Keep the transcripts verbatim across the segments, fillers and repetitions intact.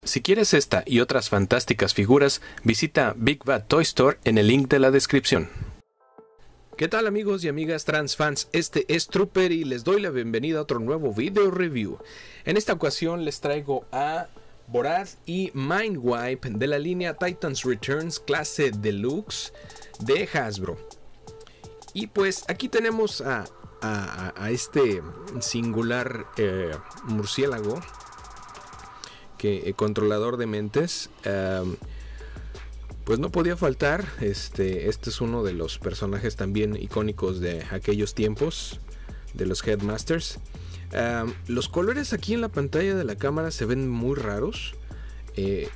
Si quieres esta y otras fantásticas figuras, visita Big Bad Toy Store en el link de la descripción. ¿Qué tal amigos y amigas trans fans? Este es Trooper y les doy la bienvenida a otro nuevo video review. En esta ocasión les traigo a Borat y Mindwipe de la línea Titans Returns clase Deluxe de Hasbro. Y pues aquí tenemos a, a, a este singular eh, murciélago, que eh, controlador de mentes. Um, pues no podía faltar. Este, este es uno de los personajes también icónicos de aquellos tiempos, de los Headmasters. Um, los colores aquí en la pantalla de la cámara se ven muy raros. Eh,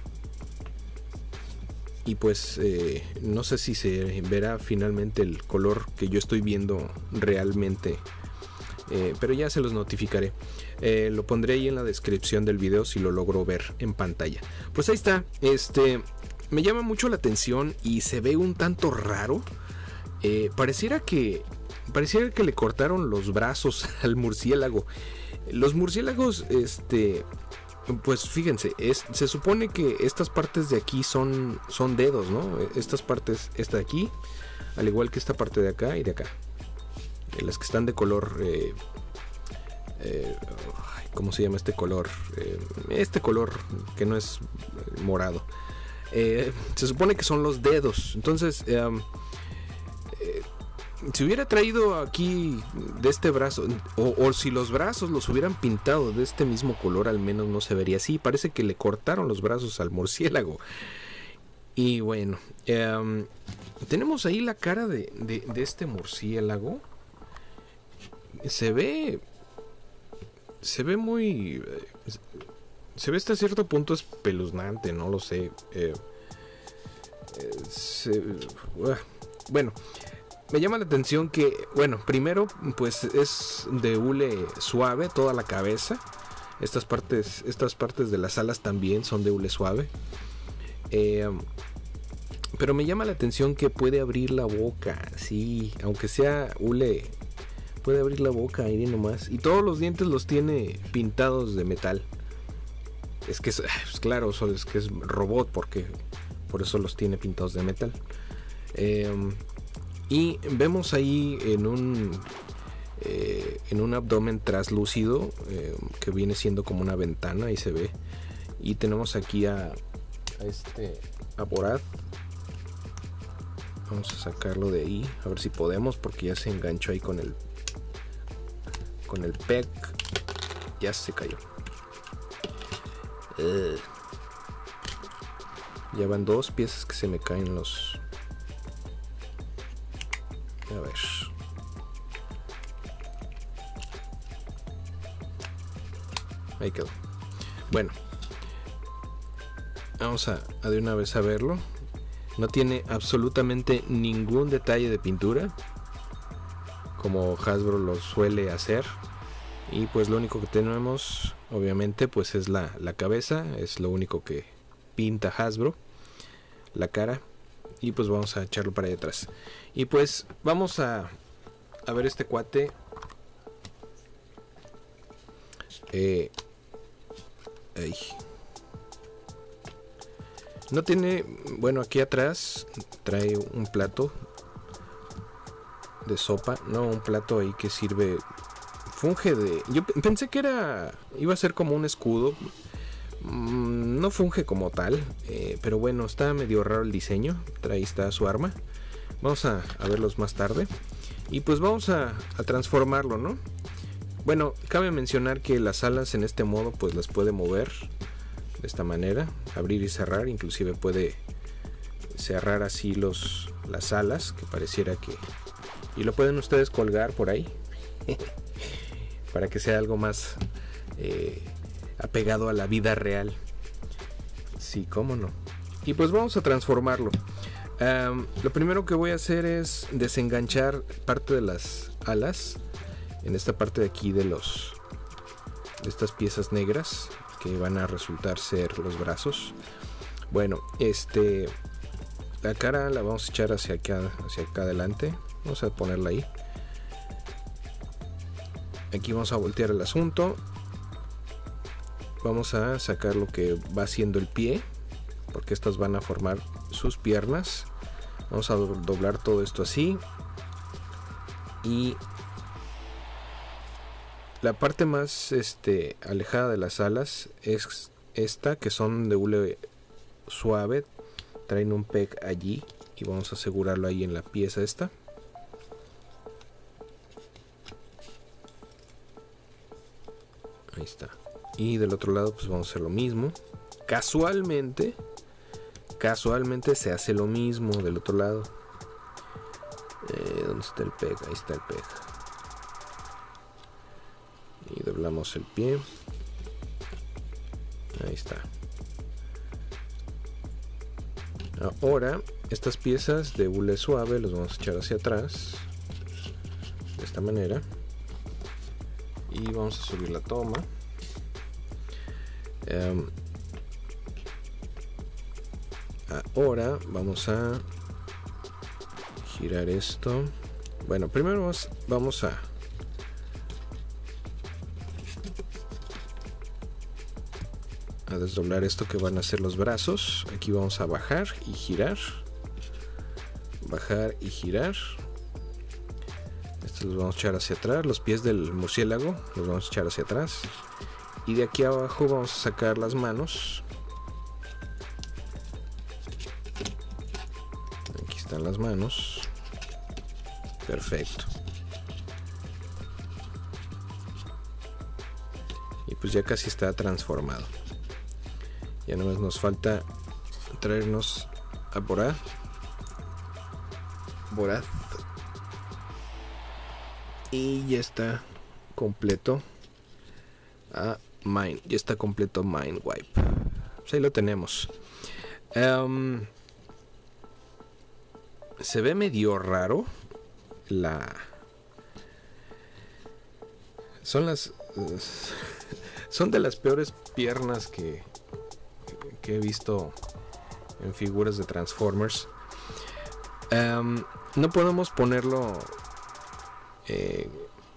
y pues eh, no sé si se verá finalmente el color que yo estoy viendo realmente. Eh, pero ya se los notificaré. Eh, lo pondré ahí en la descripción del video si lo logro ver en pantalla. Pues ahí está. Este me llama mucho la atención y se ve un tanto raro. Eh, pareciera que pareciera que le cortaron los brazos al murciélago. Los murciélagos, este, pues fíjense, es, se supone que estas partes de aquí son son dedos, ¿no? Estas partes, esta de aquí, al igual que esta parte de acá y de acá. Las que están de color eh, eh, ¿cómo se llama este color? Eh, este color que no es morado, eh, se supone que son los dedos. Entonces eh, eh, si hubiera traído aquí de este brazo, o, o si los brazos los hubieran pintado de este mismo color, al menos no se vería así. Parece que le cortaron los brazos al murciélago. Y bueno, eh, tenemos ahí la cara de, de, de este murciélago. Se ve Se ve muy Se ve hasta cierto punto espeluznante, no lo sé. eh, eh, se, uh, Bueno, me llama la atención que, bueno, primero pues es de hule suave toda la cabeza. Estas partes, estas partes de las alas también son de hule suave. eh, Pero me llama la atención que puede abrir la boca. Sí, aunque sea hule, puede abrir la boca ahí nomás. Y todos los dientes los tiene pintados de metal. Es que es, pues claro, es que es robot, porque por eso los tiene pintados de metal. Eh, y vemos ahí en un eh, en un abdomen traslúcido, eh, que viene siendo como una ventana, ahí se ve. Y tenemos aquí a, a este a Borat. Vamos a sacarlo de ahí, a ver si podemos, porque ya se enganchó ahí con el con el peg. Ya se cayó. Uh. Ya van dos piezas que se me caen los. A ver. Ahí quedó. Bueno, vamos a, a de una vez a verlo. No tiene absolutamente ningún detalle de pintura, como Hasbro lo suele hacer. Y pues lo único que tenemos, obviamente, pues es la, la cabeza. Es lo único que pinta Hasbro. La cara. Y pues vamos a echarlo para allá atrás. Y pues vamos a, a ver este cuate. Eh, ay. No tiene, bueno, aquí atrás trae un plato de sopa, no, un plato ahí que sirve, funge de, yo pensé que era, iba a ser como un escudo, mm, no funge como tal, eh, pero bueno, está medio raro el diseño. Ahí está su arma. Vamos a, a verlos más tarde. Y pues vamos a, a transformarlo, ¿no? Bueno, cabe mencionar que las alas en este modo pues las puede mover de esta manera, abrir y cerrar. Inclusive puede cerrar así los, las alas, que pareciera que... Y lo pueden ustedes colgar por ahí para que sea algo más eh, apegado a la vida real. Sí, cómo no. Y pues vamos a transformarlo. Um, lo primero que voy a hacer es desenganchar parte de las alas, en esta parte de aquí de los de estas piezas negras que van a resultar ser los brazos. Bueno, este la cara la vamos a echar hacia acá, hacia acá adelante. Vamos a ponerla ahí. Aquí vamos a voltear el asunto. vamos a sacar lo que va siendo el pie, porque estas van a formar sus piernas. Vamos a doblar todo esto así, y la parte más este, alejada de las alas es esta, que son de hule suave. Traen un peg allí y vamos a asegurarlo ahí en la pieza esta. Ahí está. Y del otro lado pues vamos a hacer lo mismo. Casualmente, casualmente se hace lo mismo del otro lado. Eh, ¿Dónde está el peg? Ahí está el peg. Y doblamos el pie. Ahí está. Ahora estas piezas de hule suave los vamos a echar hacia atrás de esta manera. Y vamos a subir la toma. Um, ahora vamos a girar esto. Bueno, primero vamos, vamos a a desdoblar esto que van a ser los brazos. Aquí vamos a bajar y girar, bajar y girar. Estos los vamos a echar hacia atrás. Los pies del murciélago los vamos a echar hacia atrás, y de aquí abajo vamos a sacar las manos. Aquí están las manos. Perfecto. Y pues ya casi está transformado. Ya nada más nos falta traernos a Borath. Borath. Y ya está completo. A Mind. Ya está completo Mindwipe. Pues ahí lo tenemos. Um, se ve medio raro. La. Son las. Uh, son de las peores piernas que. que he visto en figuras de Transformers. Um, no podemos ponerlo eh,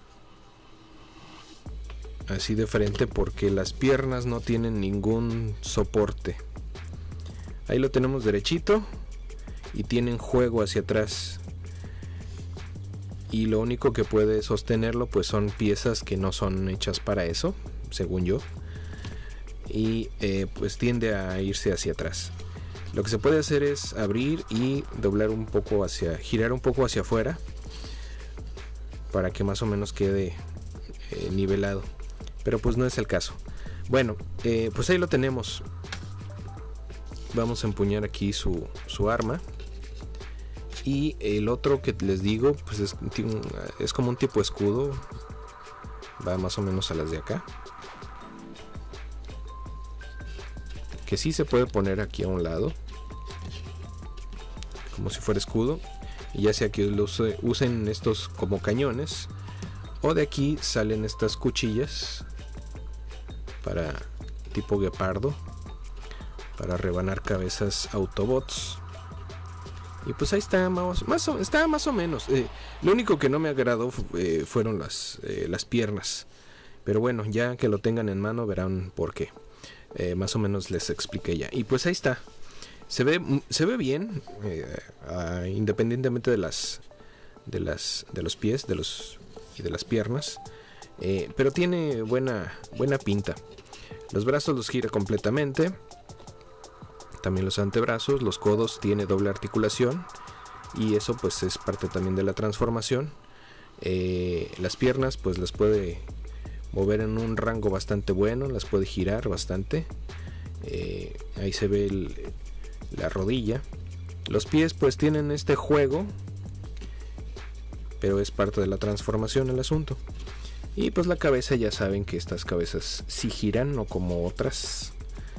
así de frente porque las piernas no tienen ningún soporte. Ahí lo tenemos derechito y tienen juego hacia atrás, y lo único que puede sostenerlo pues son piezas que no son hechas para eso, según yo. Y eh, pues tiende a irse hacia atrás. Lo que se puede hacer es abrir y doblar un poco hacia, girar un poco hacia afuera para que más o menos quede eh, nivelado, pero pues no es el caso. Bueno, eh, pues ahí lo tenemos. Vamos a empuñar aquí su, su arma, y el otro que les digo pues es, es como un tipo escudo, va más o menos a las de acá, que sí se puede poner aquí a un lado como si fuera escudo, y ya sea que los usen estos como cañones, o de aquí salen estas cuchillas para tipo guepardo, para rebanar cabezas Autobots. Y pues ahí está más, más, o, está más o menos. Eh, lo único que no me agradó eh, fueron las, eh, las piernas, pero bueno, ya que lo tengan en mano verán por qué. Eh, más o menos les expliqué ya. Y pues ahí está. Se ve, se ve bien, eh, uh, independientemente de las, de las, de los pies, de los y de las piernas. Eh, pero tiene buena, buena pinta. Los brazos los gira completamente. También los antebrazos, los codos tiene doble articulación, y eso pues es parte también de la transformación. Eh, las piernas pues las puede mover en un rango bastante bueno, las puede girar bastante. Eh, ahí se ve el, la rodilla. Los pies pues tienen este juego, pero es parte de la transformación el asunto. Y pues la cabeza, ya saben que estas cabezas sí giran, no como otras.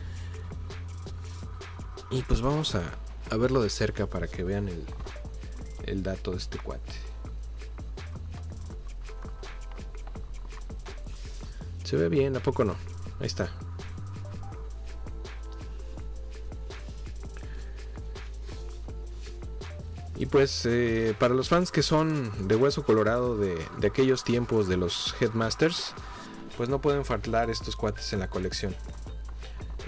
Y pues vamos a, a verlo de cerca para que vean el, el dato de este cuate. Se ve bien, ¿a poco no? Ahí está. Y pues eh, para los fans que son de hueso colorado de, de aquellos tiempos de los Headmasters, pues no pueden faltar estos cuates en la colección.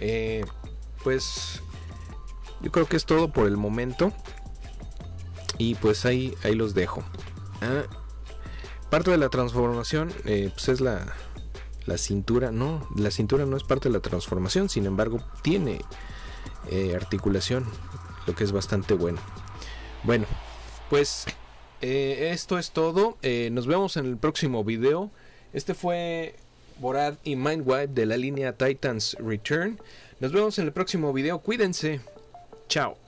eh, pues yo creo que es todo por el momento. Y pues ahí, ahí los dejo. Ah, parte de la transformación eh, pues es la, la cintura. No, la cintura no es parte de la transformación. Sin embargo, tiene eh, articulación, lo que es bastante bueno. Bueno, pues eh, esto es todo. Eh, nos vemos en el próximo video. Este fue Borad y Mindwipe de la línea Titans Return. Nos vemos en el próximo video. Cuídense. Chao.